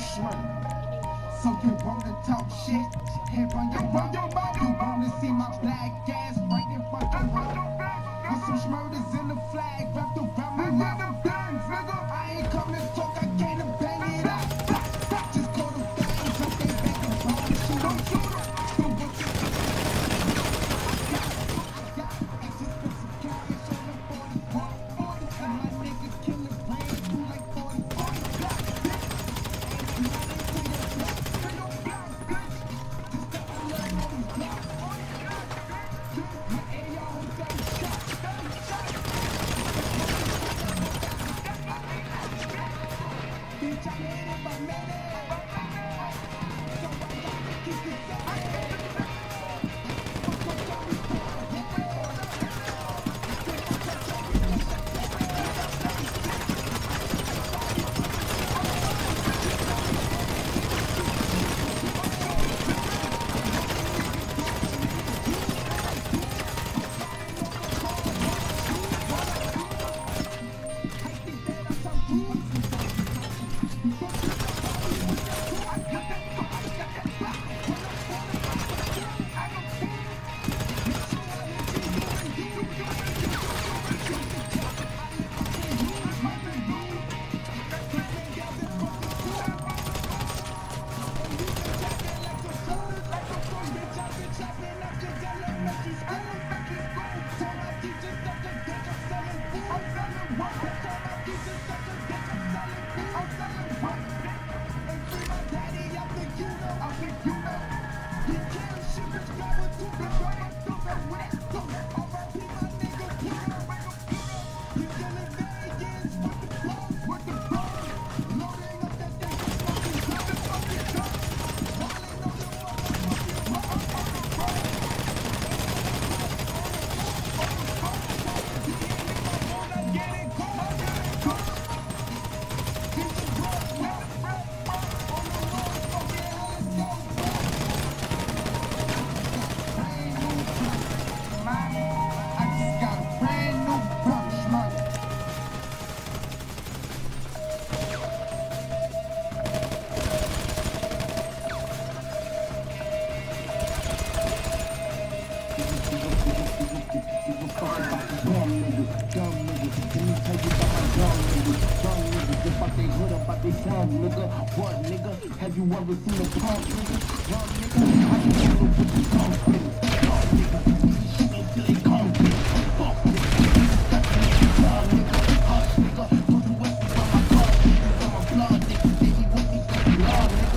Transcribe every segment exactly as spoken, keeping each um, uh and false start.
schmirk. So you wanna talk shit? Here on your mouth. You wanna see my black ass right in front of your with some schmurders in the flag wrapped around my mouth. I ain't come to talk, I came to bang it out. Just call them things up, they back and roll and shoot them. Do what you do. I just put some cash on the forty forty, and my nigga kill it brand new like forty forty. Bitch, I made it, I made it. So I gotta keep it nigga, what nigga? Have you ever seen a punk nigga? Young nigga, I can handle with the punk nigga. Young nigga, shoot until they come nigga. Fuck nigga, got the nigga, young nigga, hush nigga. Put the West on my car, nigga, on my blood nigga. Think he with me, think he love nigga.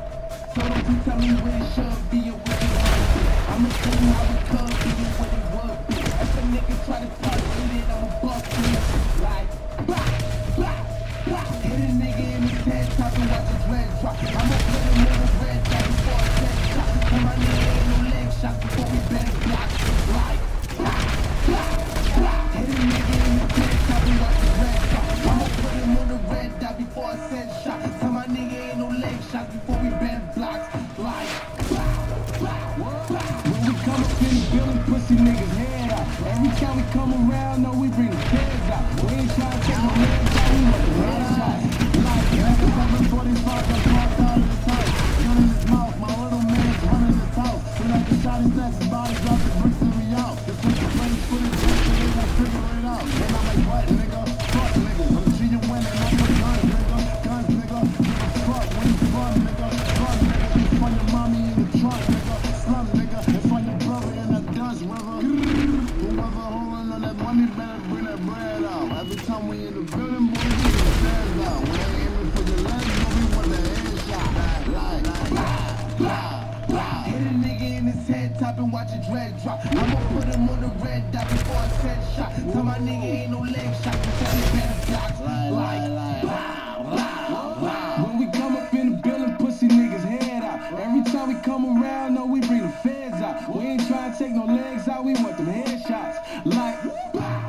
So don't you tell me where it should be or where it would be. I'ma tell you how it could be and what it would be. If a nigga try to touch it, I'ma bust him. Like, blah, blah, blah. Hit a nigga in his head, top and watch his red drop. I'ma put him in the red dot before I set shot. Tell my nigga ain't no leg shot before we bend block. Like, blah, blah, blah. Hit a nigga in his head, top and watch his red drop. I'ma put him on the red dot before I set shot. Tell my nigga ain't no leg shot before we bend blocks. Like, blah, blah, blah. When we come up in the building, pussy niggas head out. Every time we come around, no, we bring the feds out. We ain't trying to take no legs out, we want the red shots. Like, seven forty-five, I'm parked out of the top. Gun in his mouth, my little man's running his house. When I get shot his ass, his body drops and bricks me out. Just put the place, put it back, and they gon' figure it out. And I'm like, what, nigga? Fuck, nigga. I'm cheating winning, I'm with guns, nigga. Guns, nigga. Give a fuck when you fun, nigga. Fun, nigga. It's on your mommy in the trunk, nigga. Slum, nigga. It's on your brother in that Dutch river. Whoever holding on that money better bring that bread out. Every time we in the building, boy, we get the stairs out. We ain't aiming for your legs, but we want the headshot. Like, blah, blah, blah. Hit a nigga in his head top and watch his dread drop. I'ma put him on the red dot before I set shot. Tell my nigga ain't no leg shot, you tell me better blocks. Like, blah, blah, blah. When we come up in the building, pussy niggas head out. Every time we come around, no, we bring the feds out. We ain't trying to take no legs out, we want them headshots. Like, blah.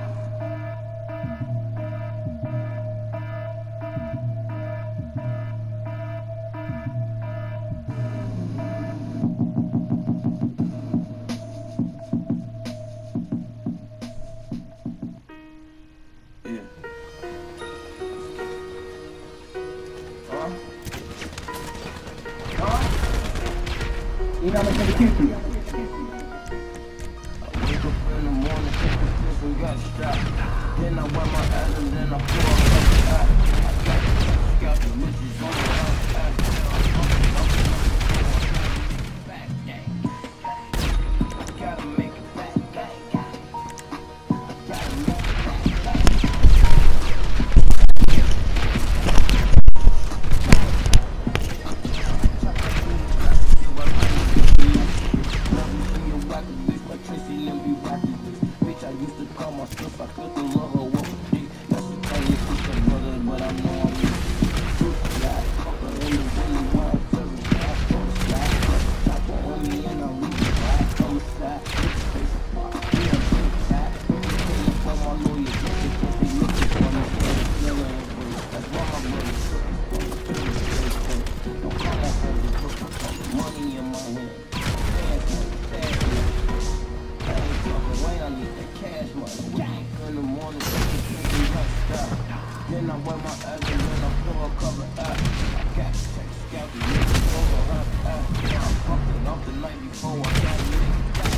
Yeah. You know how much they kick you. I wake up in the morning, take a piss and got strapped. Then I wear my ass and then I pull up the ass. I got the got the bitches on the ass. Back gang. Gotta make it back gang. Gotta make it back gang. Bitch, I used to call myself, I couldn't love her with a dick. Now she tell me she's a brother, but I know I'm in the truth. Slide, fuck her in the willy wild, tell me slide, from the slide. Chop her on me and I leave the ride from the side. Face it, yeah, big tight. Paying for my lawyer, just because they looking for me. Still ain't free, that's why my brother took it. Don't call my brother, put money in my hand. I need that cash money. In the morning, then I wear my ass and then I pull a cover up. I got to check scout the niggas over her ass. I fucked it off the night before I got it.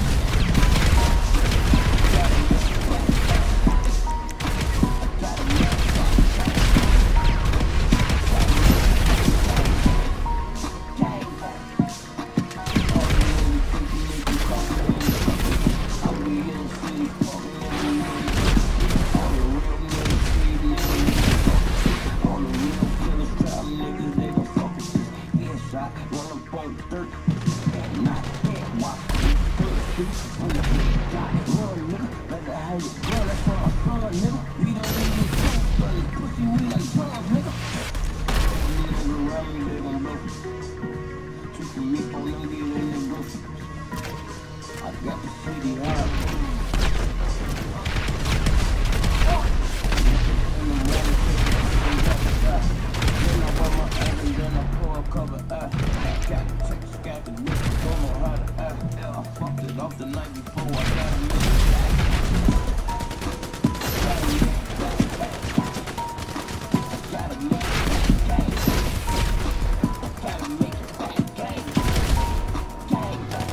I got the city hard. In the morning, then I wear my ass and then I pull a cover up. I got the chicks, got the niggas, don't know how to act. I fucked it off the night before I got a nigga back. Gotta make it back, back. Gotta make it back, gang. Gotta make it back, gang. Gang, gang.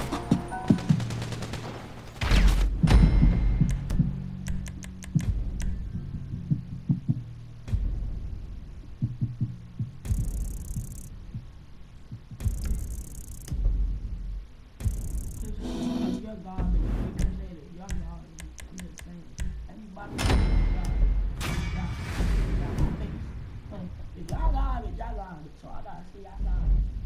Your God, you can say that. Your God, I'm just saying. Everybody knows your God. God, God, God, face. If y'all got it, y'all got it. So I gotta see y'all got it.